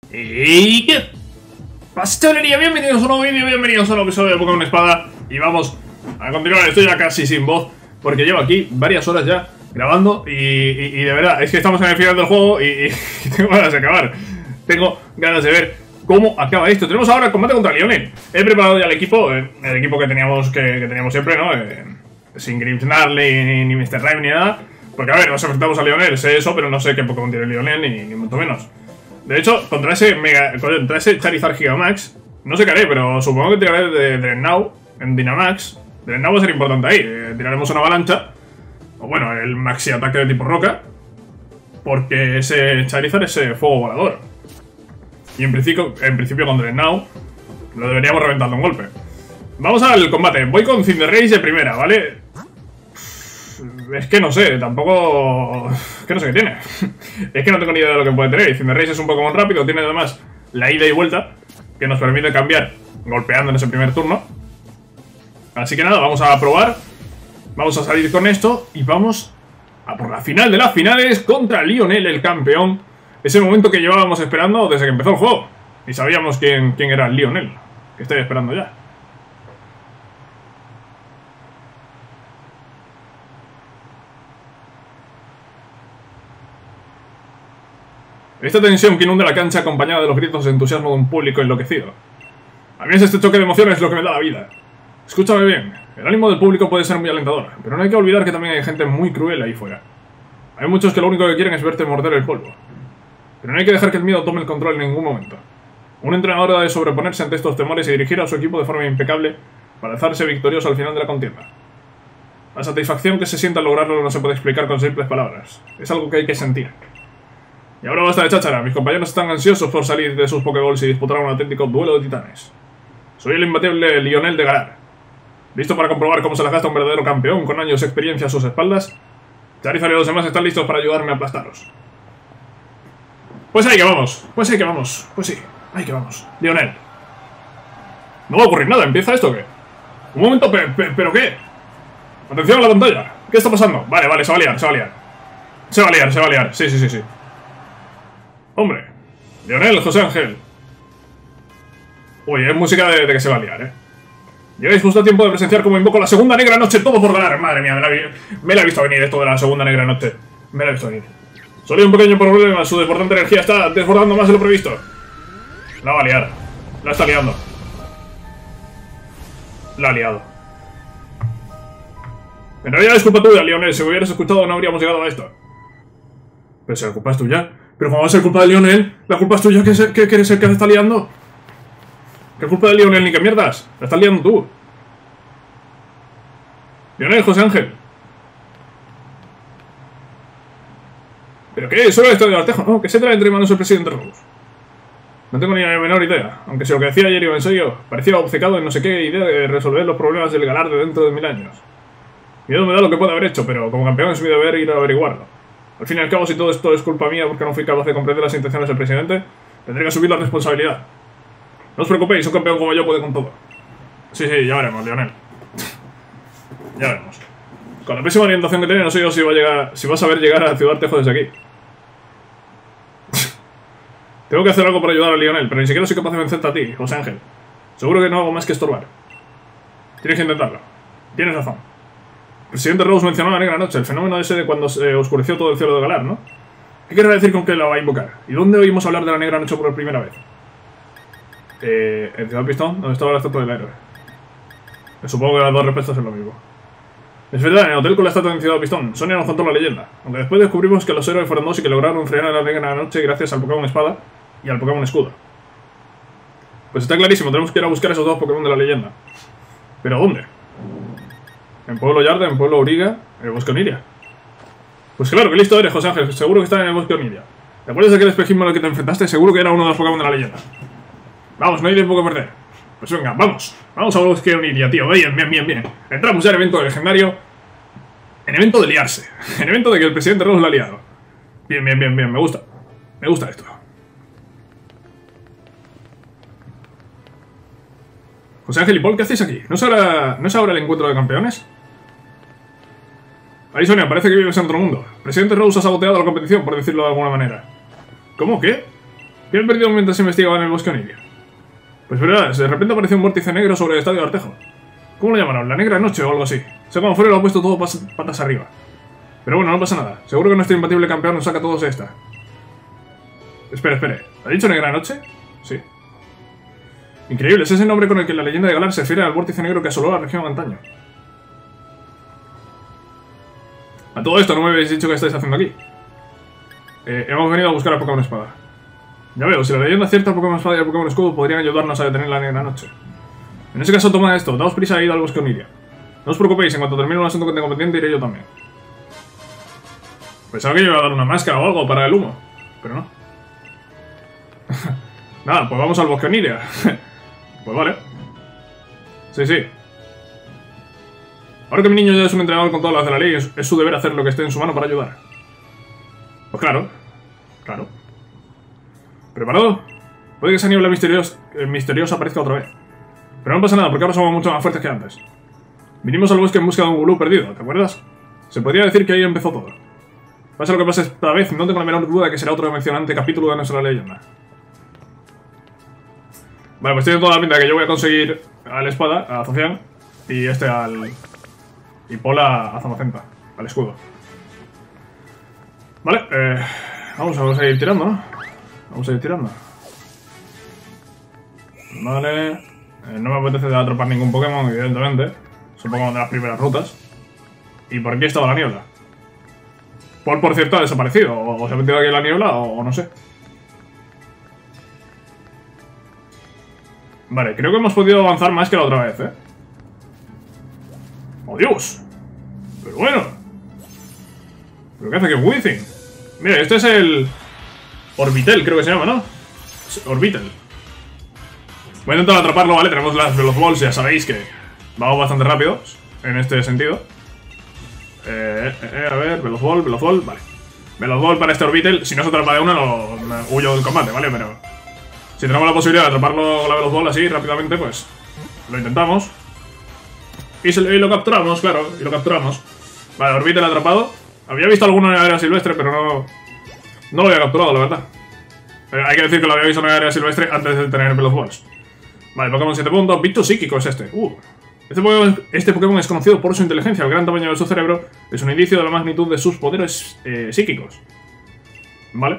¿Y qué pastelería? Bienvenidos a un nuevo vídeo, bienvenidos a un nuevo episodio de Pokémon Espada. Y vamos a continuar, estoy ya casi sin voz porque llevo aquí varias horas ya grabando y de verdad, es que estamos en el final del juego y tengo ganas de acabar. Tengo ganas de ver cómo acaba esto. Tenemos ahora el combate contra Lionel. He preparado ya el equipo que teníamos siempre, ¿no? Sin Grimmsnarl ni Mr. Rime ni nada. Porque a ver, nos enfrentamos a Lionel, sé eso, pero no sé qué Pokémon tiene Lionel ni mucho menos. De hecho, contra ese Charizard Gigamax, no sé qué haré, pero supongo que tiraré de Drennaw en Dynamax. Drennaw va a ser importante ahí. Tiraremos una avalancha, o bueno, el maxi ataque de tipo roca, porque ese Charizard es fuego volador. Y en principio con Drennaw lo deberíamos reventar de un golpe. Vamos al combate. Voy con Cinderace de primera, ¿vale? Es que no sé, tampoco... Es que no sé qué tiene. Es que no tengo ni idea de lo que puede tener. Cinderace es un Pokémon rápido, tiene además la ida y vuelta, que nos permite cambiar golpeando en ese primer turno. Así que nada, vamos a probar. Vamos a salir con esto y vamos a por la final de las finales contra Lionel, el campeón. Ese momento que llevábamos esperando desde que empezó el juego. Y sabíamos quién era Lionel, que estoy esperando ya. Esta tensión que inunda la cancha acompañada de los gritos de entusiasmo de un público enloquecido. A mí este choque de emociones es lo que me da la vida. Escúchame bien, el ánimo del público puede ser muy alentador, pero no hay que olvidar que también hay gente muy cruel ahí fuera. Hay muchos que lo único que quieren es verte morder el polvo. Pero no hay que dejar que el miedo tome el control en ningún momento. Un entrenador ha de sobreponerse ante estos temores y dirigir a su equipo de forma impecable para alzarse victorioso al final de la contienda. La satisfacción que se siente al lograrlo no se puede explicar con simples palabras. Es algo que hay que sentir. Y ahora basta de cháchara, mis compañeros están ansiosos por salir de sus Pokéballs y disputar un auténtico duelo de titanes. Soy el imbatible Lionel de Galar. ¿Listo para comprobar cómo se las gasta un verdadero campeón con años de experiencia a sus espaldas? Charizard y los demás están listos para ayudarme a aplastaros. Pues ahí que vamos, pues sí, ahí que vamos. Lionel. No va a ocurrir nada, ¿empieza esto o qué? Un momento, ¿pero qué? Atención a la pantalla, ¿qué está pasando? Vale, se va a liar. Se va a liar, sí. Hombre, Lionel, José Ángel. Uy, es música de que se va a liar, Llegáis justo a tiempo de presenciar cómo invoco la segunda negra noche, todo por ganar. Madre mía, me la he visto venir esto de la segunda negra noche. Me la he visto venir. Solo hay un pequeño problema, su desbordante energía está desbordando más de lo previsto. La va a liar. La está liando. La ha liado. En realidad es culpa tuya, Lionel. Si me hubieras escuchado no habríamos llegado a esto. Pero si la culpa es tuya. Pero ¿cómo va a ser culpa de Lionel? La culpa es tuya, que eres el que la está liando. ¿Qué culpa de Lionel ni qué mierdas? La estás liando tú. Lionel, José Ángel. ¿Pero qué? Solo esto de Artejo, ¿no? ¿Qué se trae entre manos el presidente Rose? No tengo ni la menor idea. Aunque si lo que decía ayer iba en serio, parecía obcecado en no sé qué idea de resolver los problemas del Galar de dentro de 1000 años. Miedo me da lo que puede haber hecho, pero como campeón es mi deber ir a averiguarlo. Al fin y al cabo, si todo esto es culpa mía porque no fui capaz de comprender las intenciones del presidente, tendré que asumir la responsabilidad. No os preocupéis, un campeón como yo puede con todo. Sí, ya veremos, Lionel. Ya veremos. Con la próxima orientación que tiene, no sé yo si va a saber llegar a Ciudad Artejo desde aquí. Tengo que hacer algo para ayudar a Lionel, pero ni siquiera soy capaz de vencerte a ti, José Ángel. Seguro que no hago más que estorbar. Tienes que intentarlo. Tienes razón. El presidente Rose mencionó la negra noche, el fenómeno ese de cuando se oscureció todo el cielo de Galar, ¿no? ¿Qué querrá decir con que la va a invocar? ¿Y dónde oímos hablar de la negra noche por primera vez? En Ciudad Pistón, donde estaba la estatua del héroe. Supongo que las dos respuestas son lo mismo. Es verdad, en el hotel con la estatua en Ciudad Pistón, Sonia nos contó la leyenda. Aunque después descubrimos que los héroes fueron dos y que lograron frenar a la negra noche gracias al Pokémon Espada y al Pokémon Escudo. Pues está clarísimo, tenemos que ir a buscar esos dos Pokémon de la leyenda. ¿Pero dónde? ¿En Pueblo Yarda, en Pueblo Auriga, en el Bosque Oniria? Pues claro, que listo eres, José Ángel, seguro que están en el Bosque Oniria. ¿Te acuerdas de aquel espejismo al que te enfrentaste? Seguro que era uno de los Pokémon de la leyenda. Vamos, no hay tiempo que perder. Pues venga, vamos a Bosque Oniria, tío, bien. Entramos ya en evento legendario. En evento de liarse. En evento de que el presidente Rose la ha liado. Bien, me gusta esto. José Ángel y Paul, ¿qué hacéis aquí? ¿No es ahora el encuentro de campeones? Ahí, Sonia, parece que vives en otro mundo. El presidente Rose ha saboteado la competición, por decirlo de alguna manera. ¿Cómo? ¿Qué ¿Qué he perdido mientras investigaba en el bosque Oniria? Pues verdad, de repente apareció un vórtice negro sobre el estadio de Artejo. ¿Cómo lo llamaron? ¿La negra noche o algo así? Sé cómo fuera lo ha puesto todo patas arriba. Pero bueno, no pasa nada. Seguro que nuestro imbatible campeón nos saca todos esta. Espere. ¿Ha dicho negra noche? Sí. Increíble, es ese nombre con el que la leyenda de Galar se refiere al vórtice negro que asoló la región antaño. A todo esto, no me habéis dicho qué estáis haciendo aquí. Hemos venido a buscar a Pokémon Espada. Ya veo, si la leyenda es cierta, el Pokémon Espada y el Pokémon Escudo podrían ayudarnos a detener la negra noche. En ese caso, tomad esto, daos prisa a ir al bosque Oniria. No os preocupéis, en cuanto termine un asunto que tengo pendiente, iré yo también. Pensaba que yo iba a dar una máscara o algo para el humo, pero no. Nada, pues vamos al bosque Oniria. Pues vale. Sí. Ahora que mi niño ya es un entrenador con todas las de la ley, es su deber hacer lo que esté en su mano para ayudar. Pues claro. ¿Preparado? Puede que esa niebla misteriosa aparezca otra vez. Pero no pasa nada, porque ahora somos mucho más fuertes que antes. Vinimos al bosque en busca de un Gulú perdido, ¿te acuerdas? Se podría decir que ahí empezó todo. Pase lo que pase esta vez, no tengo la menor duda de que será otro emocionante capítulo de nuestra leyenda. Vale, pues tiene toda la pinta de que yo voy a conseguir al espada, a Zacian, y este al... y Pola a Zamacenta, al escudo. Vale, vamos a seguir tirando, ¿no? Vamos a ir tirando. Vale. No me apetece atrapar ningún Pokémon, evidentemente. Son Pokémon de las primeras rutas. Y por aquí estaba la niebla. Por cierto, ha desaparecido. O se ha metido aquí en la niebla, o no sé. Vale, creo que hemos podido avanzar más que la otra vez, ¿eh? ¡Oh, Dios! Pero bueno. ¿Pero qué hace que Within? Mira, este es el... Orbitel, creo que se llama, ¿no? Orbitel. Voy a intentar atraparlo, ¿vale? Tenemos las Veloz-Balls, ya sabéis que vamos bastante rápidos en este sentido. A ver, Veloz-Ball, vale. Veloz-Ball para este Orbitel. Si no se atrapa de una, me huyo del combate, ¿vale? Pero si tenemos la posibilidad de atraparlo con la Veloz-Ball así rápidamente, pues lo intentamos. Y lo capturamos, claro, y lo capturamos. Vale, Orbitel atrapado. Había visto alguno en el área silvestre, pero no lo había capturado, la verdad. Hay que decir que lo había visto en el área silvestre antes de tener Veloz-Balls. Vale, Pokémon 7 puntos. Picto psíquico es este. Este Pokémon es conocido por su inteligencia. El gran tamaño de su cerebro es un indicio de la magnitud de sus poderes psíquicos. Vale.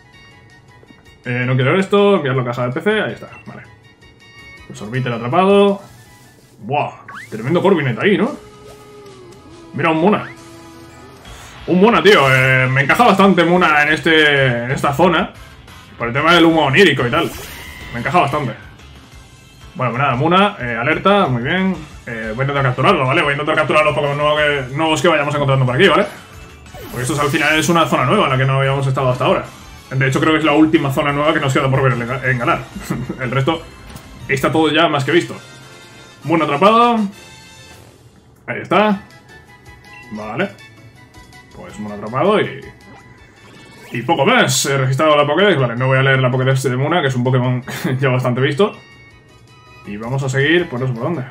No quiero esto. Enviarlo a caja del PC. Ahí está. Vale. Pues Orbitel atrapado. Buah. Tremendo Corviknight ahí, ¿no? Mira, un Muna. Un Muna, tío. Me encaja bastante Muna en esta zona. Por el tema del humo onírico y tal. Me encaja bastante. Bueno, pues nada, Muna, alerta, muy bien. Voy a intentar capturarlo, ¿vale? Voy a intentar capturar los Pokémon nuevos que vayamos encontrando por aquí, ¿vale? Porque esto al final es una zona nueva en la que no habíamos estado hasta ahora. De hecho, creo que es la última zona nueva que nos queda por ver en Galar. El resto está todo ya más que visto. Muna atrapado. Ahí está. Vale. Pues Muna atrapado y poco más. He registrado la Pokédex. Vale, no voy a leer la Pokédex de Muna, que es un Pokémon ya bastante visto. Y vamos a seguir, pues no sé por dónde.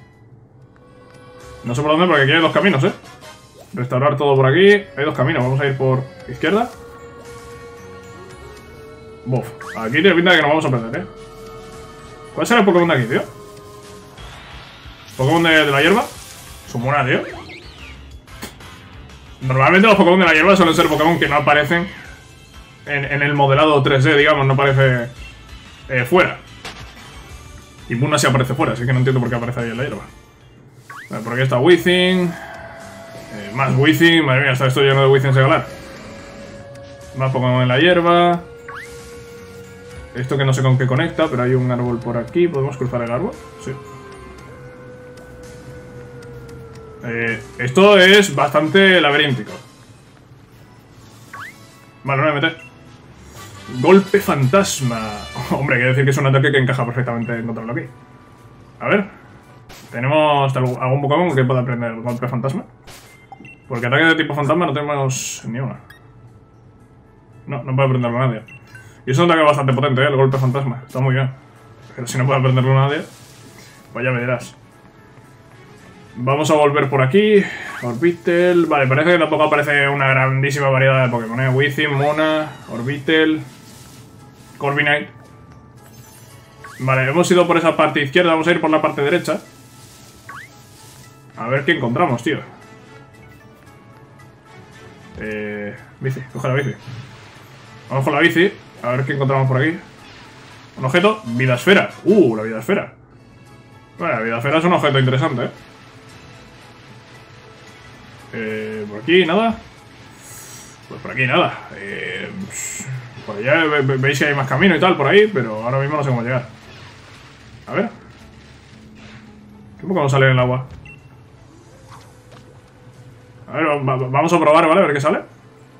No sé por dónde porque aquí hay dos caminos, ¿eh? Restaurar todo por aquí. Hay dos caminos, vamos a ir por izquierda. Buf, aquí tiene pinta de que nos vamos a perder, ¿eh? ¿Cuál será el Pokémon de aquí, tío? ¿Pokémon de la hierba? Sumona, tío. Normalmente los Pokémon de la hierba suelen ser Pokémon que no aparecen en el modelado 3D, digamos, no aparece fuera. Y Muna sí aparece fuera, así que no entiendo por qué aparece ahí en la hierba. Vale, por aquí está Within. Más Within, madre mía, está esto lleno de Within de Galar. Más Pokémon en la hierba. Esto que no sé con qué conecta, pero hay un árbol por aquí. ¿Podemos cruzar el árbol? Sí. Esto es bastante laberíntico. Vale, no me meter. Golpe fantasma. Hombre, hay que decir que es un ataque que encaja perfectamente encontrarlo aquí. A ver. ¿Tenemos algún Pokémon que pueda aprender el golpe fantasma? Porque ataque de tipo fantasma no tenemos ni una. No puede aprenderlo nadie. Y es un ataque bastante potente, el golpe fantasma. Está muy bien. Pero si no puede aprenderlo nadie, pues ya me dirás. Vamos a volver por aquí. Orbitel. Vale, parece que tampoco aparece una grandísima variedad de Pokémon, ¿eh? Within, Muna, Orbitel. Corviknight. Vale, hemos ido por esa parte izquierda, vamos a ir por la parte derecha. A ver qué encontramos, tío. Bici, coge la bici. Vamos con la bici, a ver qué encontramos por aquí. Un objeto, vida esfera. La vida esfera. Bueno, la vida esfera es un objeto interesante, por aquí nada. Pues por aquí nada. Por allá veis que hay más camino y tal por ahí, pero ahora mismo no sé cómo llegar. A ver. ¿Qué Pokémon sale en el agua? A ver, vamos a probar, ¿vale? A ver qué sale.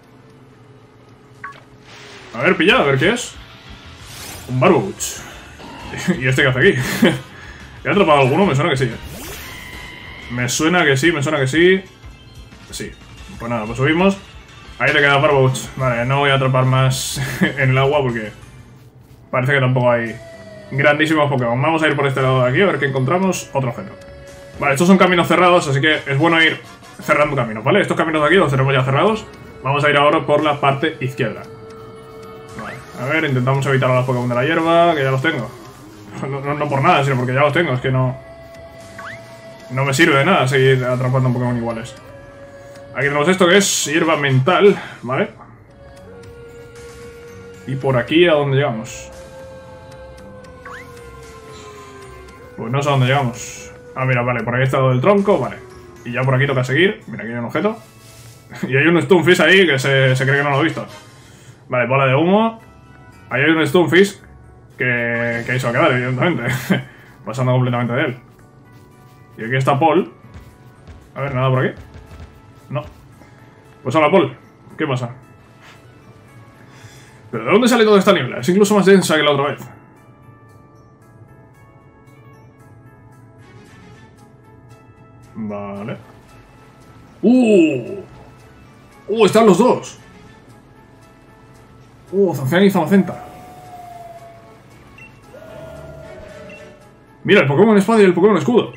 A ver, pilla, a ver qué es. Un Barboach. ¿Y este qué hace aquí? ¿He atrapado alguno? Me suena que sí, Me suena que sí, me suena que sí. Sí. Pues nada, pues subimos. Ahí te queda Barboach. Vale, no voy a atrapar más en el agua porque parece que tampoco hay grandísimos Pokémon. Vamos a ir por este lado de aquí a ver qué encontramos. Otro objeto. Vale, estos son caminos cerrados, así que es bueno ir cerrando caminos, ¿vale? Estos caminos de aquí los tenemos ya cerrados. Vamos a ir ahora por la parte izquierda. Vale, a ver, intentamos evitar a los Pokémon de la hierba, que ya los tengo. No por nada, sino porque ya los tengo, es que no me sirve de nada seguir atrapando Pokémon iguales. Aquí tenemos esto que es hierba mental, ¿vale? Y por aquí, ¿a dónde llegamos? Pues no sé a dónde llegamos. Ah, mira, vale, por ahí está lo del tronco, vale. Y ya por aquí toca seguir. Mira, aquí hay un objeto. Y hay un Stunfisk ahí que se cree que no lo he visto. Vale, bola de humo. Ahí hay un Stunfisk que ahí se va a quedar, evidentemente. Pasando completamente de él. Y aquí está Paul. A ver, nada por aquí. No. Pues hola, Paul. ¿Qué pasa? ¿Pero de dónde sale toda esta niebla? Es incluso más densa que la otra vez. Vale. Están los dos. Zacian y Zamacenta. Mira, el Pokémon Espada y el Pokémon Escudo.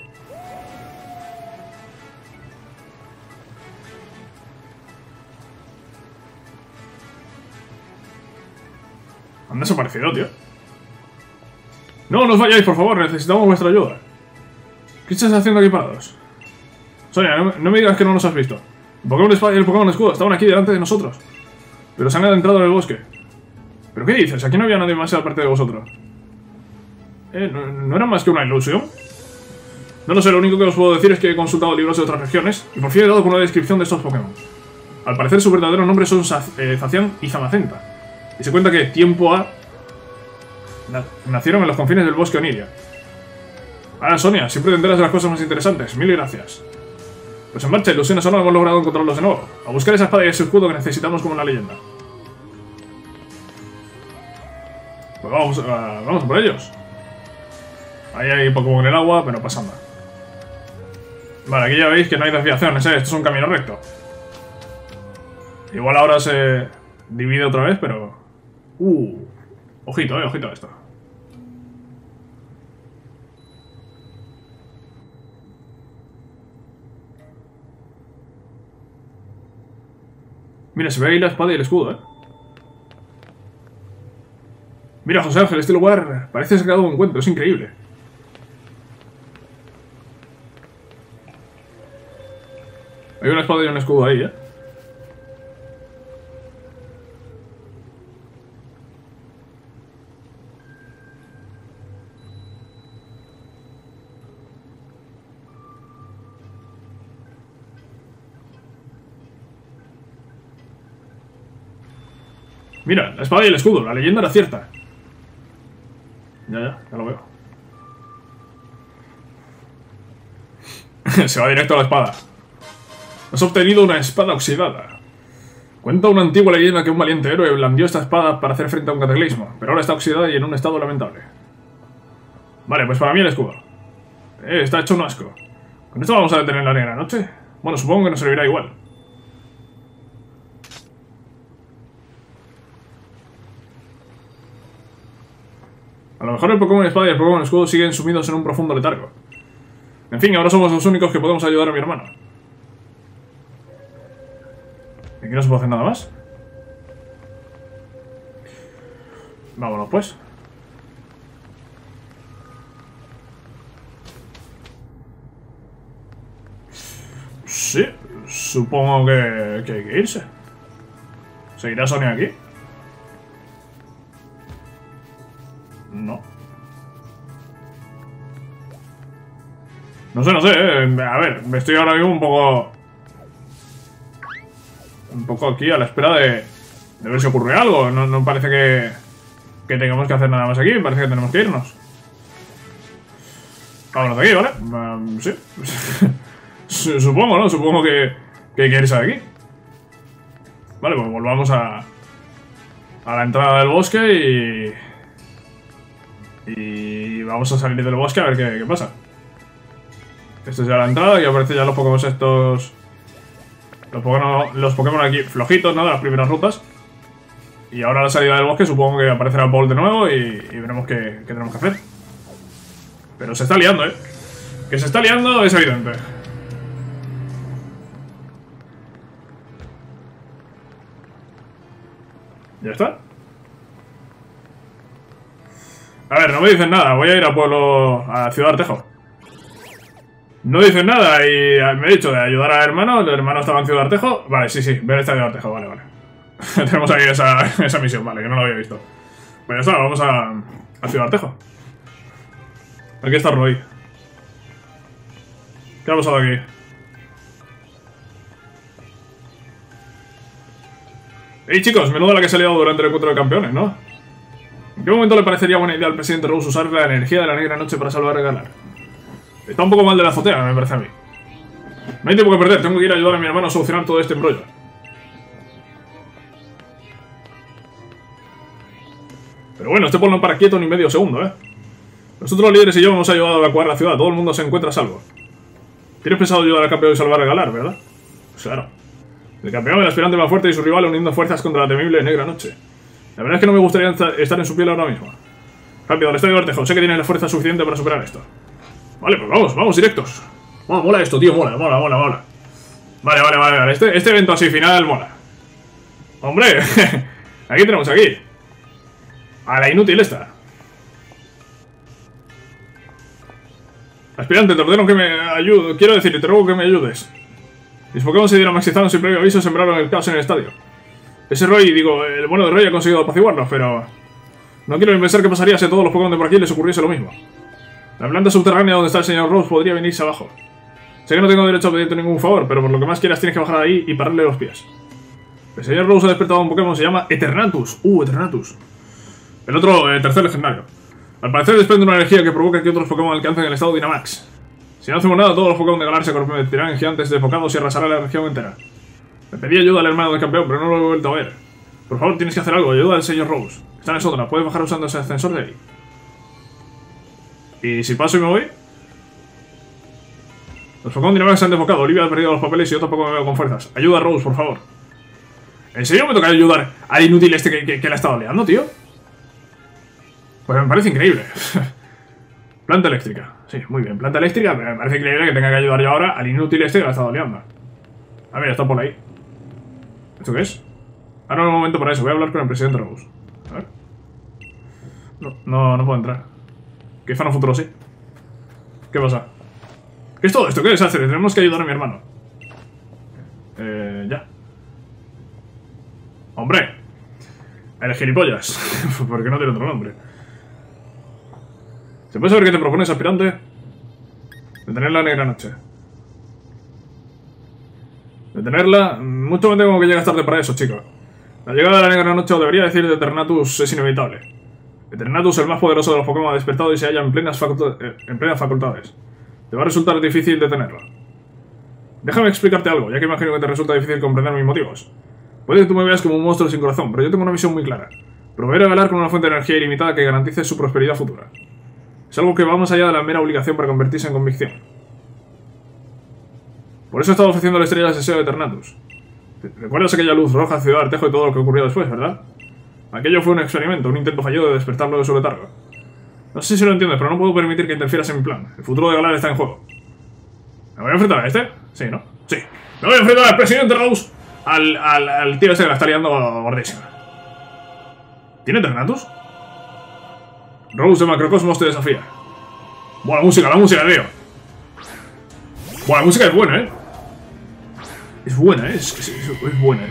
Han desaparecido, tío. No, no os vayáis, por favor, necesitamos vuestra ayuda. ¿Qué estás haciendo aquí parados? Sonia, no me digas que no nos has visto. El Pokémon Espada y el Pokémon Escudo estaban aquí delante de nosotros. Pero se han adentrado en el bosque. ¿Pero qué dices? Aquí no había nadie más aparte de vosotros. ¿No era más que una ilusión? No lo sé, lo único que os puedo decir es que he consultado libros de otras regiones y por fin he dado con una descripción de estos Pokémon. Al parecer su verdadero nombre son Zacian y Zamacenta. Y se cuenta que tiempo A nacieron en los confines del bosque Oniria. Ah, Sonia, siempre te enteras de las cosas más interesantes. Mil gracias. Pues en marcha, ilusiones ahora hemos logrado encontrarlos de nuevo. A buscar esa espada y ese escudo que necesitamos como en la leyenda. Pues vamos por ellos. Ahí hay Pokémon en el agua, pero pasando. Vale, aquí ya veis que no hay desviaciones, esto es un camino recto. Igual ahora se divide otra vez, pero... ojito a esto. Mira, se ve ahí la espada y el escudo, Mira, José Ángel, este lugar parece sacado de un cuento, es increíble. Hay una espada y un escudo ahí, Mira, la espada y el escudo, la leyenda era cierta. Ya lo veo. Se va directo a la espada. Has obtenido una espada oxidada. Cuenta una antigua leyenda que un valiente héroe blandió esta espada para hacer frente a un cataclismo, pero ahora está oxidada y en un estado lamentable. Vale, pues para mí el escudo. Está hecho un asco. ¿Con esto vamos a detener la negra noche? Bueno, supongo que nos servirá igual. A lo mejor el Pokémon Espada y el Pokémon Escudo siguen sumidos en un profundo letargo. En fin, ahora somos los únicos que podemos ayudar a mi hermano. ¿Y aquí no se puede hacer nada más? Vámonos, pues. Sí, supongo que hay que irse. ¿Seguirá Sonia aquí? No. No sé, a ver, me estoy ahora mismo un poco... aquí a la espera de ver si ocurre algo. No parece que tengamos que hacer nada más aquí. Parece que tenemos que irnos. Vámonos de aquí, ¿vale? Sí. Supongo, ¿no? Supongo que hay que irse de aquí. Vale, pues volvamos a la entrada del bosque y vamos a salir del bosque a ver qué pasa. Esta es ya la entrada y aparecen ya los Pokémon estos... Los Pokémon aquí flojitos, ¿no? De las primeras rutas. Y ahora a la salida del bosque supongo que aparecerá Paul de nuevo y veremos qué tenemos que hacer. Pero se está liando, ¿eh? Que se está liando es evidente. ¿Ya está? A ver, no me dicen nada. Voy a ir a pueblo... a Ciudad Artejo. No dicen nada y me he dicho de ayudar al hermano. El hermano estaba en Ciudad Artejo. Vale, sí, ver esta Ciudad Artejo. Vale. Tenemos ahí esa misión, vale, que no lo había visto. Pues ya está, vamos a Ciudad Artejo. Aquí está Roy. ¿Qué ha pasado aquí? Hey chicos, menudo la que se ha liado durante el encuentro de campeones, ¿no? ¿En qué momento le parecería buena idea al presidente Rose usar la energía de la negra noche para salvar a Galar? Está un poco mal de la azotea, me parece a mí. No hay tiempo que perder, tengo que ir a ayudar a mi hermano a solucionar todo este embrollo. Pero bueno, este pueblo no para quieto ni medio segundo, ¿eh? Nosotros los líderes y yo hemos ayudado a evacuar la ciudad, todo el mundo se encuentra a salvo. Tienes pensado ayudar al campeón y salvar a Galar, ¿verdad? Pues claro. El campeón, el aspirante más fuerte y su rival uniendo fuerzas contra la temible negra noche. La verdad es que no me gustaría estar en su piel ahora mismo. Rápido, al estadio de Artejo, sé que tienes la fuerza suficiente para superar esto. Vale, pues vamos directos. Mola esto, tío, mola. Vale. Este evento así final mola. Hombre, aquí tenemos aquí. A la inútil esta. Aspirante, te ordeno que me ayude. Quiero decir, te ruego que me ayudes. Mis Pokémon se dieron maxizaron sin previo aviso y sembraron el caos en el estadio. Ese Roy, el bueno de Roy ha conseguido apaciguarlos, pero... no quiero ni pensar qué pasaría si a todos los Pokémon de por aquí les ocurriese lo mismo. La planta subterránea donde está el señor Rose podría venirse abajo. Sé que no tengo derecho a pedirte ningún favor, pero por lo que más quieras tienes que bajar ahí y pararle los pies. El señor Rose ha despertado a un Pokémon, se llama Eternatus. Eternatus. El otro, tercer legendario. Al parecer desprende una energía que provoca que otros Pokémon alcancen el estado Dynamax. Si no hacemos nada, todos los Pokémon de Galar se convertirán en gigantes desbocados y arrasarán la región entera. Le pedí ayuda al hermano del campeón, pero no lo he vuelto a ver. Por favor, tienes que hacer algo, ayuda al señor Rose. Está en el sótano, puedes bajar usando ese ascensor de ahí. ¿Y si paso y me voy? Los Pokémon Dynamax se han desbocado, Olivia ha perdido los papeles y otro Pokémon me veo con fuerzas. Ayuda a Rose, por favor. ¿En serio me toca ayudar al inútil este que le ha estado liando, tío? Pues me parece increíble. Planta eléctrica. Sí, muy bien. Planta eléctrica, pero me parece increíble que tenga que ayudar yo ahora al inútil este que la ha estado liando. A ver, está por ahí. ¿Esto qué es? Ahora no es el momento para eso. Voy a hablar con el presidente Rose. A ver. No puedo entrar. Quizá en un futuro sí. ¿Qué pasa? ¿Qué es todo esto? ¿Qué desastre? Tenemos que ayudar a mi hermano. Ya. ¡Hombre! El gilipollas. ¿Por qué no tiene otro nombre? ¿Se puede saber qué te propones, aspirante? Detener la negra noche. Detenerla... Mucho me temo que llegas tarde para eso, chico. La llegada de la negra noche, o debería decir de Eternatus, es inevitable. Eternatus, el más poderoso de los Pokémon, ha despertado y se halla en plenas facultades. Te va a resultar difícil detenerlo. Déjame explicarte algo, ya que imagino que te resulta difícil comprender mis motivos. Puede que tú me veas como un monstruo sin corazón, pero yo tengo una misión muy clara. Proveer a Galar con una fuente de energía ilimitada que garantice su prosperidad futura. Es algo que va más allá de la mera obligación para convertirse en convicción. Por eso he estado ofreciendo la estrella de deseo de Eternatus. ¿Recuerdas aquella luz roja, Ciudad Artejo y todo lo que ocurrió después, verdad? Aquello fue un experimento, un intento fallido de despertarlo de su letargo. No sé si lo entiendes, pero no puedo permitir que interfieras en mi plan. El futuro de Galar está en juego. ¿Me voy a enfrentar a este? Sí, ¿no? Sí. Me voy a enfrentar al presidente Rose. Al tío ese que la está liando gordísima. ¿Tiene Eternatus? Rose de Macrocosmos te desafía. Buena música, tío. Buena, la música es buena, Es buena, es buena.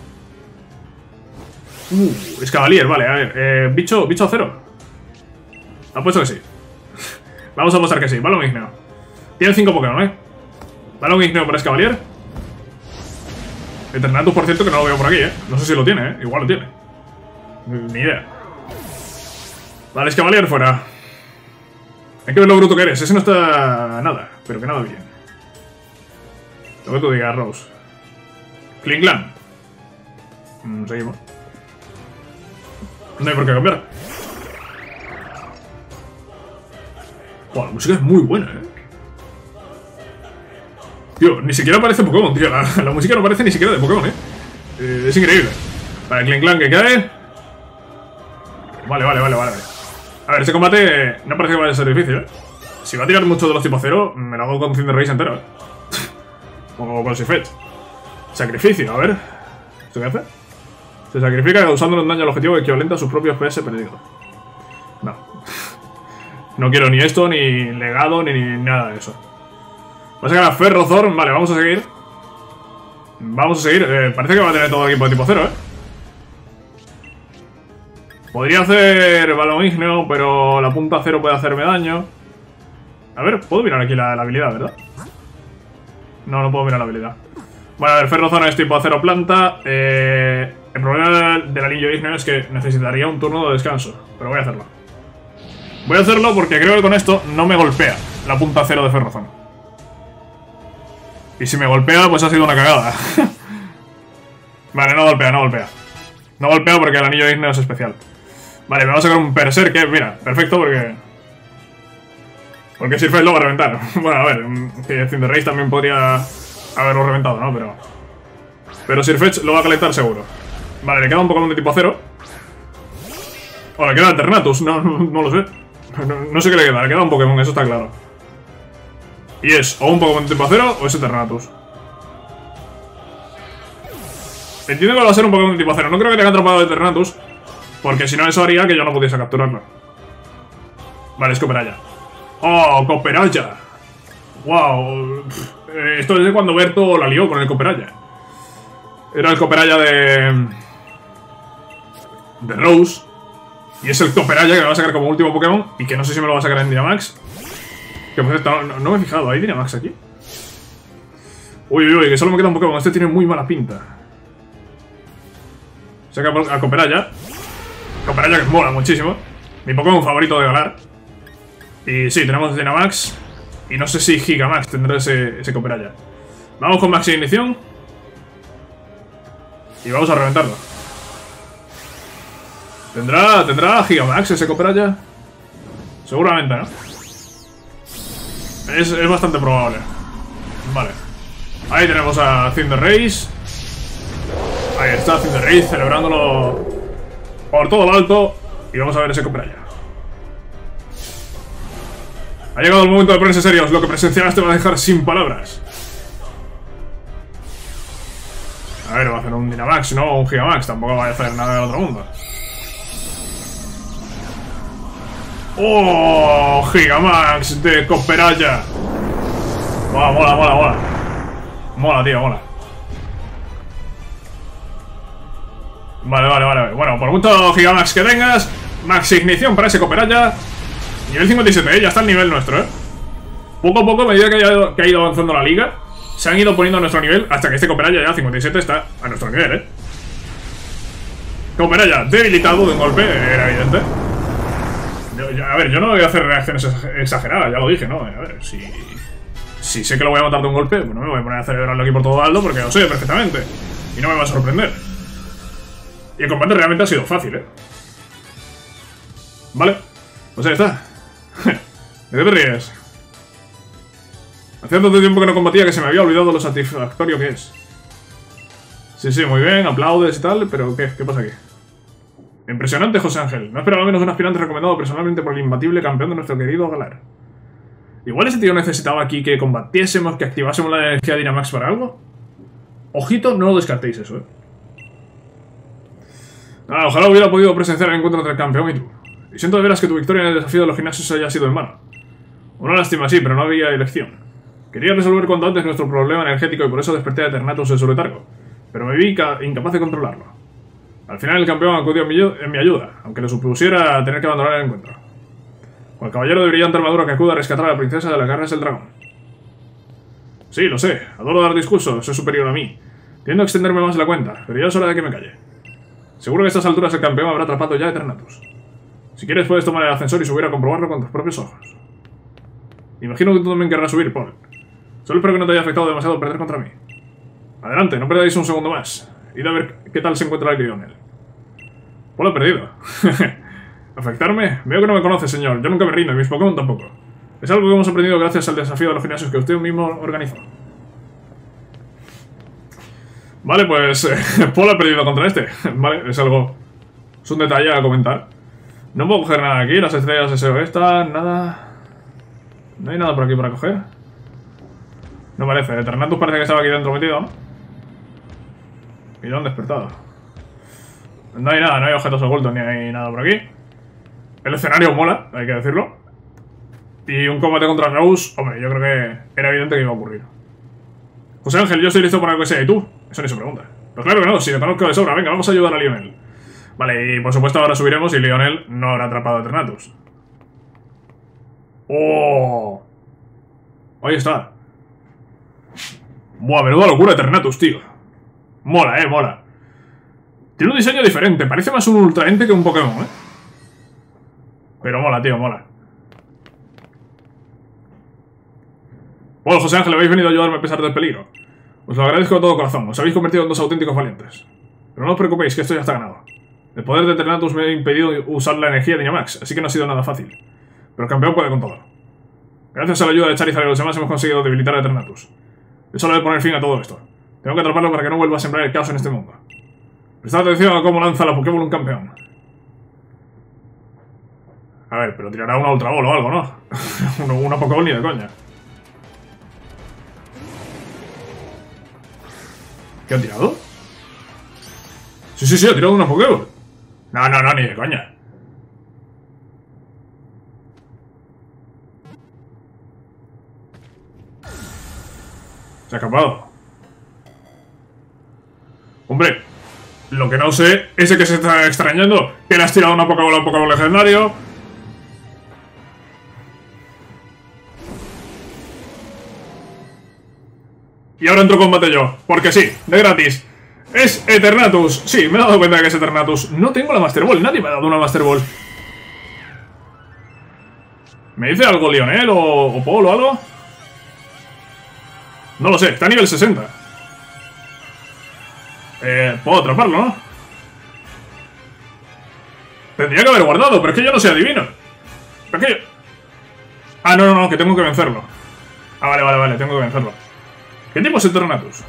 Es Cavalier, vale, a ver. Bicho acero. Apuesto que sí. Vamos a apostar que sí. Balón Igneo. Tiene 5 Pokémon, Balón Igneo para Escavalier. Eternatus, por cierto, que no lo veo por aquí, No sé si lo tiene, Igual lo tiene. Ni idea. Vale, Escavalier fuera. Hay que ver lo bruto que eres. Ese no está nada, pero que nada bien. Lo que tú digas, Rose. Klinklang. Seguimos. No hay por qué cambiar. Wow, la música es muy buena, Tío, ni siquiera parece Pokémon, tío. La música no parece ni siquiera de Pokémon, es increíble. Vale, Klinklang que cae. Vale. A ver, este combate no parece que vaya a ser difícil, Si va a tirar mucho de los tipo 0, me lo hago con Cinderace entero, O con Sifet. Sacrificio, a ver. ¿Esto qué hace? Se sacrifica causando un daño al objetivo equivalente a sus propios PS perdidos. No. No quiero ni esto, ni legado, ni nada de eso. Voy a sacar a Ferrothorn. Vale, vamos a seguir. Parece que va a tener todo el equipo de tipo 0, Podría hacer Balón Igneo, pero la punta 0 puede hacerme daño. A ver, puedo mirar aquí la habilidad, ¿verdad? No puedo mirar la habilidad. Bueno, a ver, Ferrothorn es tipo acero planta. El problema del anillo Igneo es que necesitaría un turno de descanso. Pero voy a hacerlo. Voy a hacerlo porque creo que con esto no me golpea la punta 0 de Ferrothorn. Y si me golpea, pues ha sido una cagada. Vale, no golpea. No golpea porque el anillo Igneo es especial. Vale, me voy a sacar un Berserker, mira, perfecto porque Sirfetch'd lo va a reventar. Bueno, a ver, que Cinderace también podría haberlo reventado, ¿no? Pero Sirfetch'd lo va a calentar seguro. Vale, le queda un Pokémon de tipo 0. O le queda Eternatus, no lo sé. No sé qué le queda un Pokémon, eso está claro. Y es o un Pokémon de tipo 0 o es Eternatus. Entiendo que va a ser un Pokémon de tipo 0. No creo que tenga atrapado Eternatus, porque si no eso haría que yo no pudiese capturarlo. Vale, es Copperajah. ¡Oh, Copperajah! ¡Wow! Esto es de cuando Berto la lió con el Copperajah. Era el Copperajah de Rose. Y es el Copperajah que me va a sacar como último Pokémon. Y que no sé si me lo va a sacar en Dynamax. Que por cierto, no me he fijado. ¿Hay Dynamax aquí? Uy, que solo me queda un Pokémon. Este tiene muy mala pinta. Saca a Copperajah. Copperajah que mola muchísimo. Mi Pokémon favorito de galar. Y sí, tenemos Dynamax. Y no sé si Gigamax tendrá ese Copperajah. Vamos con Max Ignición. Y vamos a reventarlo. ¿Tendrá Gigamax ese Copperajah? Seguramente, ¿no? Es bastante probable. Vale. Ahí tenemos a Cinderace. Ahí está Cinderace celebrándolo por todo lo alto. Y vamos a ver ese Copperajah. Ha llegado el momento de ponerse serios. Lo que presenciarás te va a dejar sin palabras. A ver, va a hacer un Dynamax, no un Gigamax. Tampoco va a hacer nada del otro mundo. ¡Oh! Gigamax de Copperajah. Mola. Mola, tío, mola. Vale. Bueno, por mucho Gigamax que tengas, Max Ignición para ese Copperajah. Nivel 57, ya está el nivel nuestro, Poco a poco, a medida que ha ido avanzando la liga, se han ido poniendo a nuestro nivel hasta que este Copperajah ya 57 está a nuestro nivel, Copperajah debilitado de un golpe, era evidente. A ver, yo no voy a hacer reacciones exageradas, ya lo dije, ¿no? A ver, si sé que lo voy a matar de un golpe, pues no me voy a poner a celebrarlo aquí por todo alto porque lo sé perfectamente. Y no me va a sorprender. Y el combate realmente ha sido fácil, Vale, pues ahí está. ¿De qué te ríes? Hacía tanto tiempo que no combatía que se me había olvidado lo satisfactorio que es. Sí, muy bien, aplaudes y tal, pero ¿qué pasa aquí? Impresionante, José Ángel. No esperaba menos un aspirante recomendado personalmente por el imbatible campeón de nuestro querido Galar. Igual ese tío necesitaba aquí que combatiésemos, que activásemos la energía Dynamax para algo. Ojito, no lo descartéis eso, ojalá hubiera podido presenciar el encuentro entre el campeón y tú. Y siento de veras que tu victoria en el desafío de los gimnasios haya sido en vano. Una lástima, sí, pero no había elección. Quería resolver cuanto antes nuestro problema energético y por eso desperté a Eternatus en su letargo. Pero me vi incapaz de controlarlo. Al final el campeón acudió en mi ayuda, aunque le supusiera tener que abandonar el encuentro. Con el caballero de brillante armadura que acude a rescatar a la princesa de las garras del dragón. Sí, lo sé. Adoro dar discursos, soy superior a mí. Tiendo a extenderme más de la cuenta, pero ya es hora de que me calle. Seguro que a estas alturas el campeón habrá atrapado ya a Eternatus. Si quieres puedes tomar el ascensor y subir a comprobarlo con tus propios ojos. Imagino que tú también querrás subir, Paul. Solo espero que no te haya afectado demasiado perder contra mí. Adelante, no perdáis un segundo más. Id a ver qué tal se encuentra el Lionel. Paul ha perdido. ¿Afectarme? Veo que no me conoce, señor. Yo nunca me rindo y mis Pokémon tampoco. Es algo que hemos aprendido gracias al desafío de los gimnasios que usted mismo organizó. Vale, pues Paul ha perdido contra este. Vale, es algo... Es un detalle a comentar. No puedo coger nada aquí, las estrellas SEO están, nada... No hay nada por aquí para coger. No parece, Eternatus parece que estaba aquí dentro metido, ¿no? Y lo han despertado. No hay nada, no hay objetos ocultos ni hay nada por aquí. El escenario mola, hay que decirlo. Y un combate contra Rose, hombre, yo creo que era evidente que iba a ocurrir. José Ángel, yo estoy listo para lo que sea, ¿y tú? Eso ni se pregunta. Pues claro que no, si lo conozco de sobra, venga, vamos a ayudar a Lionel. Vale, y por supuesto ahora subiremos y Lionel no habrá atrapado a Eternatus. ¡Oh! Ahí está. Buah, menuda locura Eternatus, tío. Mola, mola. Tiene un diseño diferente, parece más un Ultra Ente que un Pokémon, Pero mola, tío, mola. Bueno, José Ángel, habéis venido a ayudarme a pesar del peligro. Os lo agradezco de todo corazón, os habéis convertido en dos auténticos valientes. Pero no os preocupéis, que esto ya está ganado. El poder de Eternatus me ha impedido usar la energía de Dynamax, así que no ha sido nada fácil. Pero el campeón puede con todo. Gracias a la ayuda de Charizard y los demás hemos conseguido debilitar a Eternatus. Es hora de poner fin a todo esto. Tengo que atraparlo para que no vuelva a sembrar el caos en este mundo. Prestad atención a cómo lanza la Pokéball un campeón. A ver, pero tirará una Ultra Ball o algo, ¿no? Una Pokéball ni de coña. ¿Qué ha tirado? Sí, ha tirado una Pokéball. No, ni de coña. Se ha escapado. Hombre, lo que no sé es que se está extrañando. Que le has tirado una Pokéball a un Pokéball legendario. Y ahora entro en combate yo, porque sí, de gratis. Es Eternatus. Sí, me he dado cuenta de que es Eternatus. No tengo la Master Ball, nadie me ha dado una Master Ball. ¿Me dice algo Lionel o Paul o algo? No lo sé, está a nivel 60. Puedo atraparlo, ¿no? Tendría que haber guardado, pero es que yo no soy adivino. ¿Pero qué? Ah, no, que tengo que vencerlo. Ah, vale, tengo que vencerlo. ¿Qué tipo es Eternatus?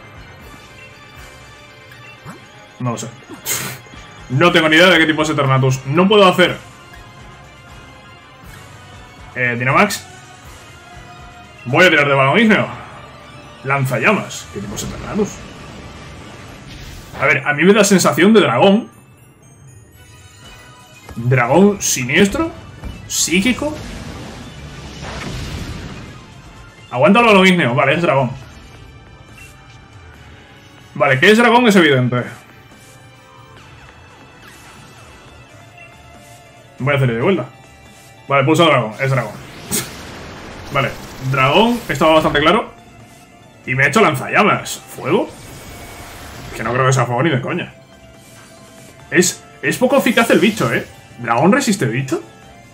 No lo sé. No tengo ni idea de qué tipo es Eternatus. No puedo hacer... Dynamax. Voy a tirar de balón ígneo. Lanzallamas. ¿Qué tipo es Eternatus? A ver, a mí me da sensación de dragón. Dragón siniestro. Psíquico. Aguanta el balón ígneo. Vale, es dragón. Vale, que es dragón es evidente. Voy a hacerle de vuelta. Vale, pulsa dragón, es dragón. Vale, dragón, estaba bastante claro. Y me ha hecho lanzallamas. ¿Fuego? Que no creo que sea fuego ni de coña. Es poco eficaz el bicho, ¿Dragón resiste bicho?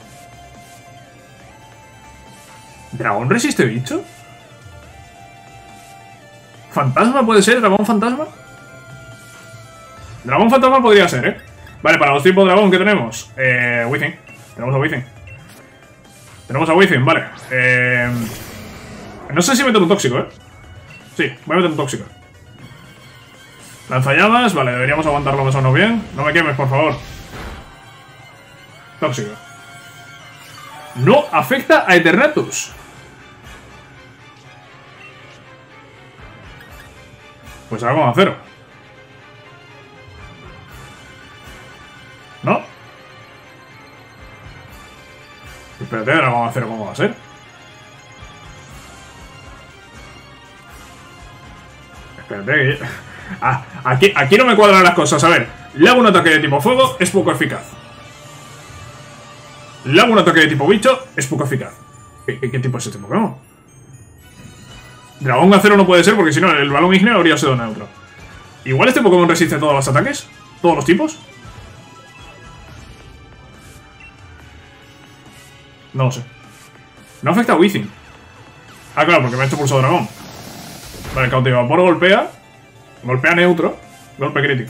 ¿Dragón resiste bicho? ¿Fantasma puede ser? ¿Dragón fantasma? Dragón fantasma podría ser, Vale, para los tipos de dragón que tenemos Weezing. Tenemos a Weezing. Vale. No sé si meter un tóxico, Sí, voy a meter un tóxico. Lanzallamas, vale, deberíamos aguantarlo más o menos bien. No me quemes, por favor. Tóxico. No afecta a Eternatus. Pues ahora vamos a cero. ¿No? Espérate, dragón acero, ¿cómo va a ser? Espérate. Aquí no me cuadran las cosas. A ver, le hago un ataque de tipo fuego, es poco eficaz. Le hago un ataque de tipo bicho, es poco eficaz. ¿Qué tipo es este Pokémon? Dragón acero no puede ser porque si no el balón ígneo habría sido neutro. Igual este Pokémon resiste todos los ataques, todos los tipos. No lo sé. No afecta a Weezing. Ah, claro, porque me ha hecho pulso dragón. Vale, cautivo vapor golpea. Golpea neutro. Golpe crítico.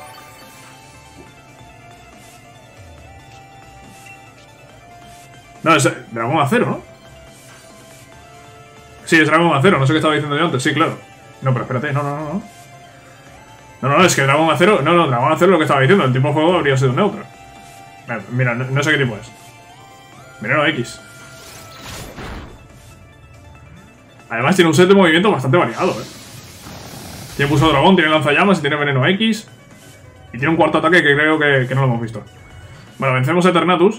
No, es dragón acero, ¿no? Sí, es dragón acero, no sé qué estaba diciendo yo antes. Sí, claro. No, pero espérate, no. No, es que dragón acero. No, dragón acero es lo que estaba diciendo. El tipo de juego habría sido neutro. Mira, no sé qué tipo es. Veneno X. Además tiene un set de movimiento bastante variado, Tiene pulso dragón, tiene lanzallamas y tiene veneno X. Y tiene un cuarto ataque que creo que no lo hemos visto. Bueno, vencemos a Eternatus.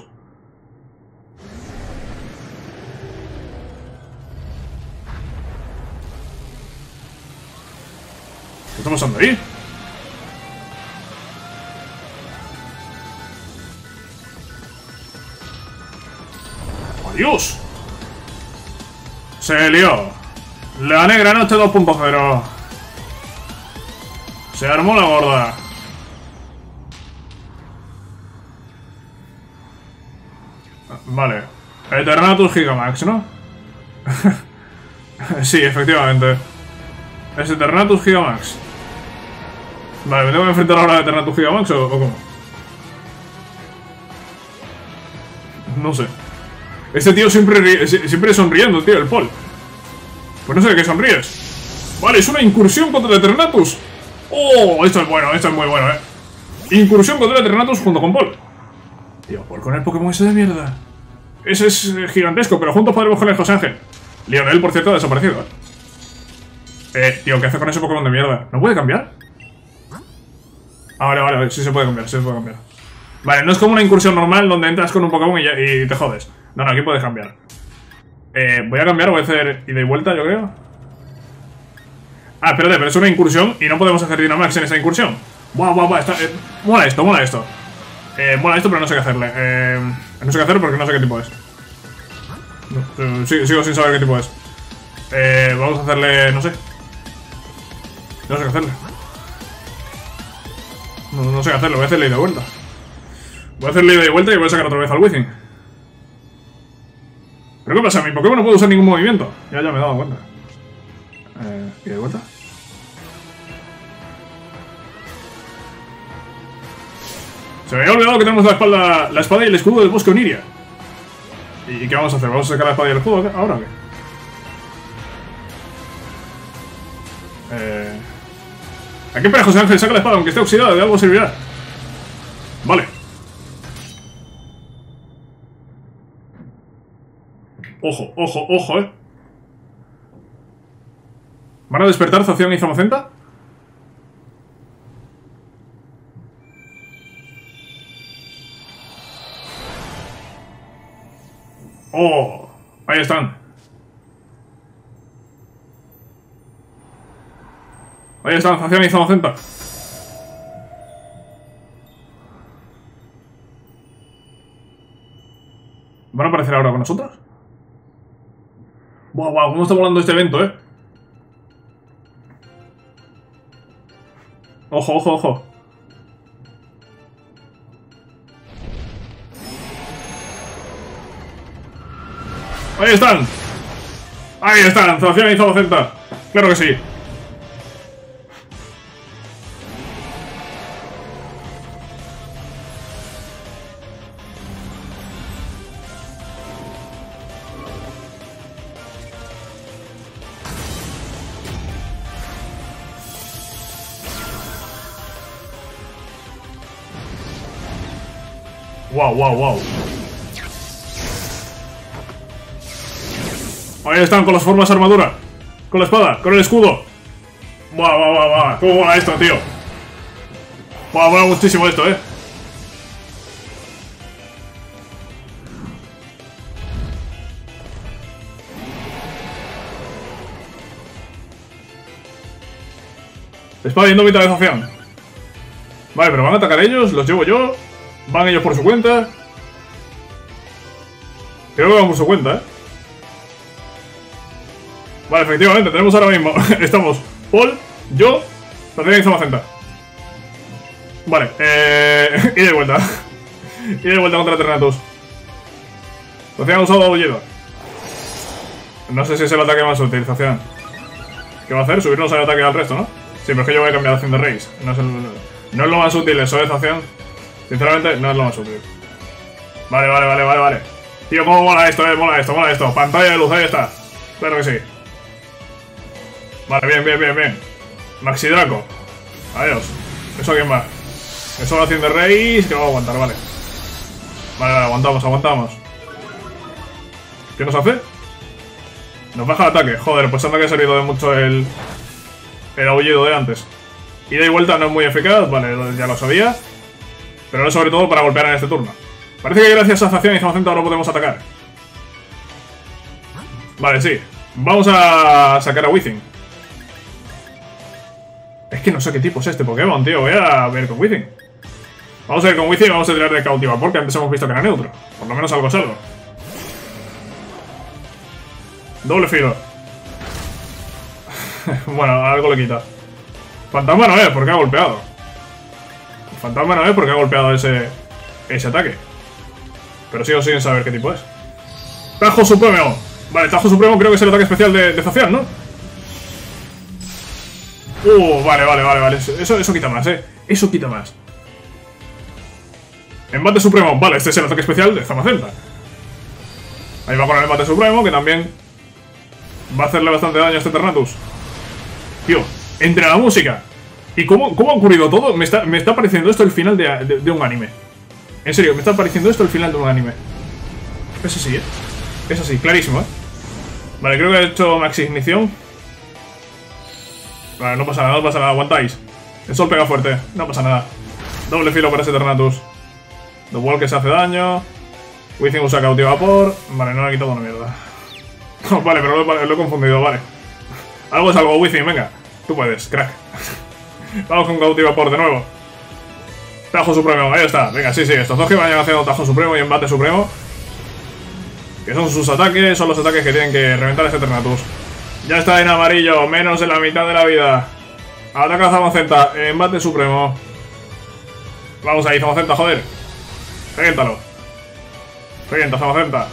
¿Qué está pasando ahí? ¡Adiós! Se lió. La negra noche 2.0. Se armó la gorda. Vale. Eternatus Gigamax, ¿no? Sí, efectivamente. Es Eternatus Gigamax. Vale, ¿me tengo que enfrentar ahora a Eternatus Gigamax o cómo? No sé. Este tío siempre sonriendo, tío, el Paul. Pues no sé de qué sonríes. Vale, es una incursión contra el Eternatus. Oh, esto es bueno, esto es muy bueno, Incursión contra el Eternatus junto con Paul. Tío, Paul con el Pokémon ese de mierda. Ese es gigantesco, pero juntos podremos con el José Ángel. Lionel, por cierto, ha desaparecido, tío, ¿qué hace con ese Pokémon de mierda? ¿No puede cambiar? Ah, vale, sí se puede cambiar, Vale, no es como una incursión normal donde entras con un Pokémon y te jodes. No, aquí puedes cambiar. Voy a cambiar, voy a hacer ida y vuelta, yo creo. Ah, espérate, pero es una incursión y no podemos hacer Dynamax en esta incursión. Buah, mola esto. Mola esto, pero no sé qué hacerle. No sé qué hacer porque no sé qué tipo es. Sigo sin saber qué tipo es. Vamos a hacerle... no sé. No sé qué hacerle. No sé qué hacerle, voy a hacerle ida y vuelta. Voy a hacerle ida y vuelta y voy a sacar otra vez al Weezing. ¿Pero qué pasa? Mi Pokémon no puede usar ningún movimiento. Ya me he dado cuenta. ¿Ida y vuelta? Se me había olvidado que tenemos la espada y el escudo del bosque Oniria. ¿Y qué vamos a hacer? ¿Vamos a sacar la espada y el escudo ahora o qué? ¿A qué espera José Ángel? Saca la espada, aunque esté oxidada, de algo servirá. Vale. Ojo, ¿Van a despertar Zacian y Zamacenta? ¡Oh! Ahí están. Ahí están, Zacian y Zamacenta. ¿Van a aparecer ahora con nosotros? Buah, cómo está volando este evento, Ojo. Ahí están, Zacian y Zamacenta. Claro que sí. Wow. Ahí están con las formas de armadura. Con la espada, con el escudo. Buah. ¿Cómo mola esto, tío? Mola muchísimo esto, Espada indómita de Zacian. Vale, pero van a atacar ellos, los llevo yo. Van ellos por su cuenta. Creo que van por su cuenta, ¿eh? Vale, efectivamente, tenemos ahora mismo. Estamos Paul, yo, Zacian y Zamacenta. Vale, y de vuelta. Y de vuelta contra Eternatus. Zacian ha usado aullido. No sé si es el ataque más útil, Zacian. ¿Qué va a hacer? Subirnos al ataque al resto, ¿no? Sí, pero es que yo voy a cambiar de acción de Race. No es lo más útil eso de Zacian. Sinceramente, no es lo más útil. Vale. Tío, cómo mola esto, mola esto. Pantalla de luz, ahí está. Claro que sí. Vale, bien. Maxi Draco. Adiós. ¿Eso quién va? Eso va a acción de Race, que va a aguantar, vale. Vale, aguantamos. ¿Qué nos hace? Nos baja el ataque. Joder, pues anda que ha servido de mucho el aullido de antes. Ida y vuelta no es muy eficaz, vale, ya lo sabía. Pero no sobre todo para golpear en este turno. Parece que gracias a Zacian y Zamacenta ahora podemos atacar. Vale, sí. Vamos a sacar a Weezing. Es que no sé qué tipo es este Pokémon, tío. Voy a ver con Weezing. Vamos a ir con Weezing y vamos a tirar de cautiva, porque antes hemos visto que era neutro. Por lo menos algo es algo. Doble filo. Bueno, algo le quita. Fantasma no es, porque ha golpeado. Fantasma no es porque ha golpeado ese ataque. Pero sigo sin saber qué tipo es. Tajo Supremo. Vale, Tajo Supremo creo que es el ataque especial de Zacian, ¿no? Vale. Eso quita más, Eso quita más. Embate Supremo. Vale, este es el ataque especial de Zamacenta. Ahí va con el embate Supremo, que también va a hacerle bastante daño a este Eternatus. Tío, entre la música y cómo ha ocurrido todo, me está pareciendo esto el final de un anime. En serio, me está pareciendo esto el final de un anime. Es así, Es así, clarísimo, Vale, creo que he hecho maxi ignición. Vale, no pasa nada, aguantáis. El sol pega fuerte, no pasa nada. Doble filo para ese Eternatus. The Wall que se hace daño. Weezing usa cautiva vapor. Vale, no le ha quitado una mierda. Vale, pero lo he confundido, vale. Algo es algo, Weezing, venga. Tú puedes, crack. Vamos con cautiva vapor de nuevo. Tajo Supremo, ahí está. Venga, sí, estos dos que vayan haciendo Tajo Supremo y embate Supremo. Que son sus ataques, son los ataques que tienen que reventar ese Eternatus. Ya está en amarillo, menos de la mitad de la vida. Ataca a Zamacenta, embate Supremo. Vamos ahí, Zamacenta, joder. Reviéntalo. Revienta, Zamacenta.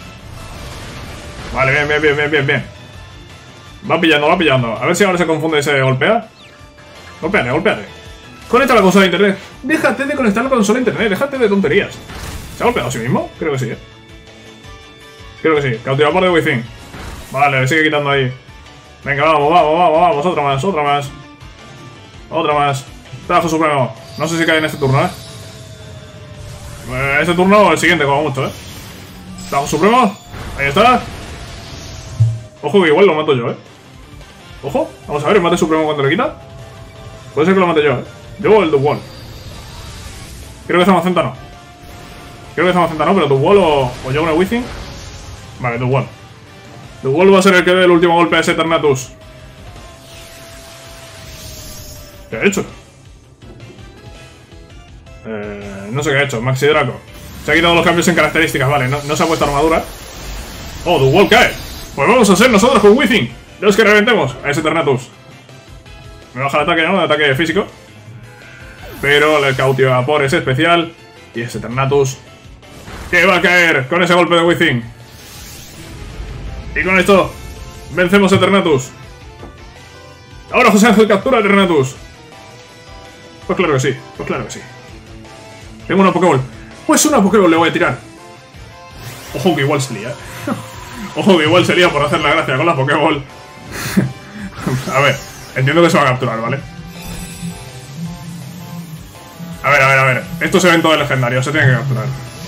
Vale, bien. Va pillando. A ver si ahora se confunde y se golpea. Golpéate. Conecta la consola a internet. Déjate de conectar la consola a internet, déjate de tonterías. ¿Se ha golpeado a sí mismo? Creo que sí, Creo que sí. Cautiva por de Weezing. Vale, le sigue quitando ahí. Venga, vamos. Otra más. Tajo Supremo. No sé si cae en este turno, Este turno o el siguiente, como mucho, Tajo Supremo. Ahí está. Ojo que igual lo mato yo, Ojo. Vamos a ver, el mate Supremo cuando le quita. Puede ser que lo mate yo, Yo el The Wall. Creo que Zamacenta no. Pero The Wall o yo una Weezing. Vale, The Wall. The Wall va a ser el que dé el último golpe a ese Eternatus. ¿Qué ha hecho? No sé qué ha hecho. Maxi Draco. Se ha quitado los cambios en características, vale. No se ha puesto armadura. Oh, The Wall cae. Pues vamos a ser nosotros con Weezing los que reventemos a ese Eternatus. Me baja el ataque, ¿no? El ataque físico. Pero el cautiva vapor es especial. Y ese Eternatus que va a caer con ese golpe de Weezing. Y con esto vencemos a Eternatus. Ahora José Ángel captura a Eternatus. Pues claro que sí. Tengo una Pokéball. Pues una Pokéball le voy a tirar. Ojo que igual se lía. Por hacer la gracia con la Pokéball. A ver, entiendo que se va a capturar, ¿vale? A ver. Estos eventos legendarios se tienen que capturar.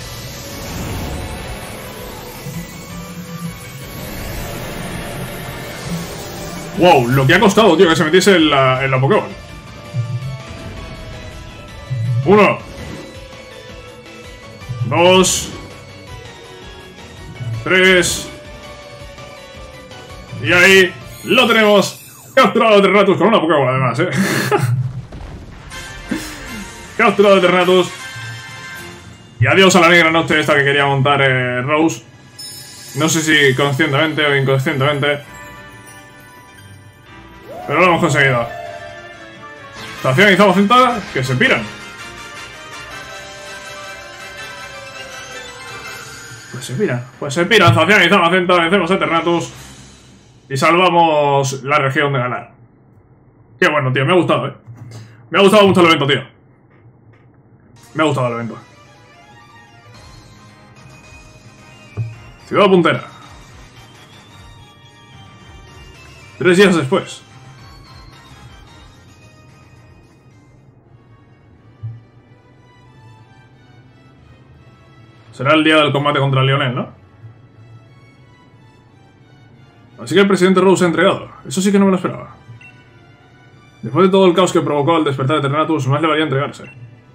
Wow, lo que ha costado, tío, que se metiese en la Pokéball. 1 2 3 y ahí lo tenemos. Capturado a Eternatus con una Pokébola además, Capturado a Eternatus. Y adiós a la negra noche esta que quería montar Rose. No sé si conscientemente o inconscientemente. Pero lo hemos conseguido. Estación y Zamacenta que se piran. Pues se piran Estación y Zamacenta, vencemos a Eternatus. Y salvamos la región de Galar. Qué bueno, tío, me ha gustado, Me ha gustado mucho el evento, tío. Me ha gustado el evento. Ciudad puntera. 3 días después. Será el día del combate contra Lionel, ¿no? Así que el presidente Rose se ha entregado. Eso sí que no me lo esperaba. Después de todo el caos que provocó el despertar de Eternatus, más le valía entregarse.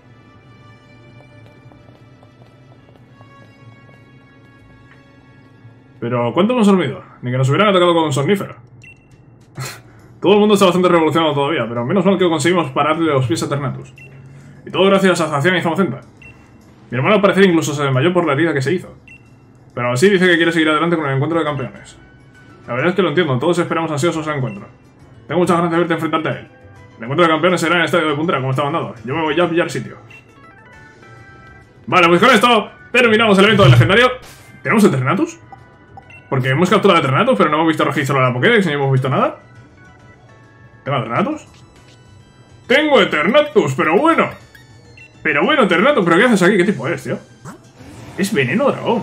Pero, ¿cuánto hemos dormido? Ni que nos hubieran atacado con un somnífero. Todo el mundo está bastante revolucionado todavía, pero menos mal que conseguimos pararle los pies a Eternatus. Y todo gracias a Zacian y Zamacenta. Mi hermano al parecer incluso se desmayó por la herida que se hizo. Pero aún así dice que quiere seguir adelante con el encuentro de campeones. La verdad es que lo entiendo, todos esperamos ansiosos el encuentro. Tengo muchas ganas de verte enfrentarte a él. El encuentro de campeones será en el estadio de Puntera, como está mandado. Yo me voy ya a pillar sitio. Vale, pues con esto terminamos el evento del legendario. ¿Tenemos Eternatus? Porque hemos capturado a Eternatus, pero no hemos visto registro de la Pokédex ni hemos visto nada. ¿Tengo Eternatus? ¡Tengo Eternatus! ¡Pero bueno! Pero bueno, Eternatus, ¿pero qué haces aquí? ¿Qué tipo eres, tío? Es veneno dragón.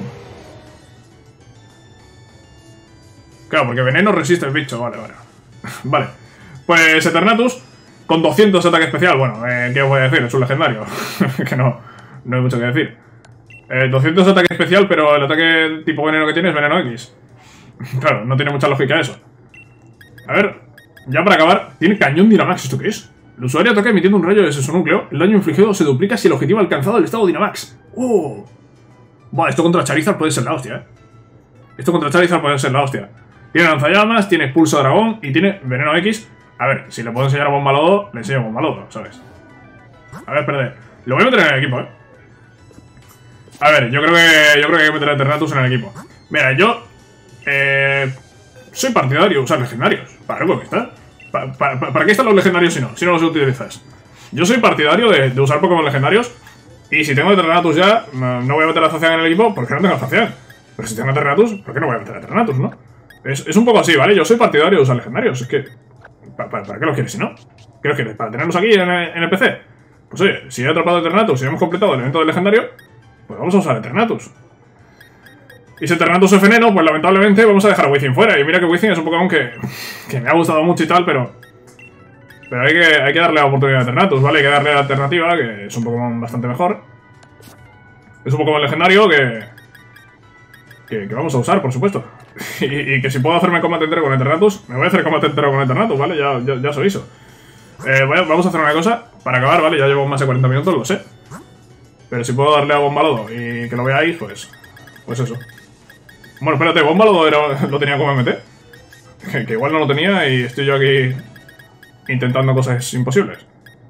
Claro, porque veneno resiste el bicho, vale. Vale, pues Eternatus con 200 ataque especial. Bueno, ¿qué os voy a decir? Es un legendario. Que no hay mucho que decir. 200 ataque especial, pero el ataque tipo veneno que tiene es veneno X. Claro, no tiene mucha lógica eso. A ver, ya para acabar, tiene cañón Dynamax. ¿Esto qué es? El usuario ataca emitiendo un rayo desde su núcleo. El daño infligido se duplica si el objetivo ha alcanzado el estado Dynamax. ¡Oh! Vale, esto contra Charizard puede ser la hostia, Esto contra Charizard puede ser la hostia. Tiene lanzallamas, tiene expulso dragón y tiene veneno X. A ver, si le puedo enseñar a Bomba Lodo, le enseño a Bomba Lodo, ¿sabes? A ver, espérate. Lo voy a meter en el equipo, A ver, yo creo que hay que meter a Eternatus en el equipo. Mira, yo soy partidario de usar legendarios. ¿Para qué está? ¿Para qué están los legendarios si no los utilizas? Yo soy partidario de usar Pokémon legendarios. Y si tengo Eternatus ya, no voy a meter a Zacian en el equipo porque no tengo a Zacian. Pero si tengo Eternatus, ¿por qué no voy a meter a Eternatus, no? Es un poco así, ¿vale? Yo soy partidario de usar legendarios. Es que... ¿Para qué lo quieres si no? ¿Qué lo quieres? ¿Para tenerlos aquí en el PC? Pues oye, si he atrapado Eternatus y hemos completado el evento del legendario, pues vamos a usar Eternatus. Y si Eternatus es veneno, pues lamentablemente vamos a dejar a Weezing fuera. Y mira que Weezing es un Pokémon que me ha gustado mucho y tal, pero hay que darle la oportunidad a Eternatus, ¿vale? Hay que darle la alternativa, que es un Pokémon bastante mejor. Es un Pokémon legendario que vamos a usar, por supuesto. Y que si puedo hacerme combate entero con Eternatus, me voy a hacer combate entero con Eternatus, ¿vale? Ya os aviso. Vamos a hacer una cosa, para acabar, ¿vale? Ya llevo más de 40 minutos, lo sé. Pero si puedo darle a Bomba Lodo y que lo veáis, pues eso. Bueno, espérate, Bomba Lodo lo tenía como MT. Que igual no lo tenía y estoy yo aquí intentando cosas imposibles.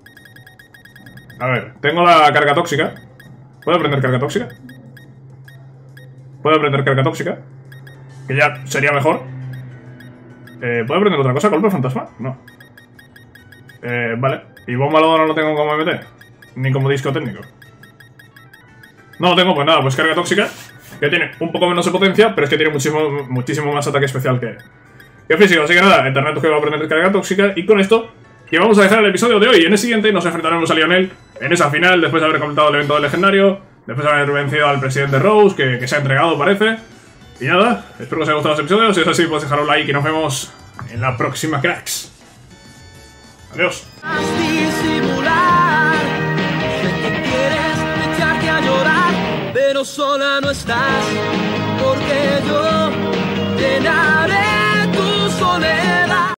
A ver, tengo la carga tóxica. ¿Puedo aprender carga tóxica? ¿Puedo aprender carga tóxica? Que ya sería mejor. ¿Puedo aprender otra cosa? ¿Golpe fantasma? No. Vale. ¿Y Bomba Lodo no lo tengo como MT? Ni como disco técnico. No lo tengo, pues nada, pues carga tóxica. Que tiene un poco menos de potencia, pero es que tiene muchísimo más ataque especial que físico. Así que nada, Eternatus que va a aprender carga tóxica. Y con esto, que vamos a dejar el episodio de hoy. En el siguiente nos enfrentaremos a Lionel en esa final, después de haber completado el evento del legendario, después de haber vencido al presidente Rose, que se ha entregado, parece. Y nada, espero que os haya gustado este episodio. Si es así, podéis dejar un like y nos vemos en la próxima, cracks. Adiós. Pero sola no estás, porque yo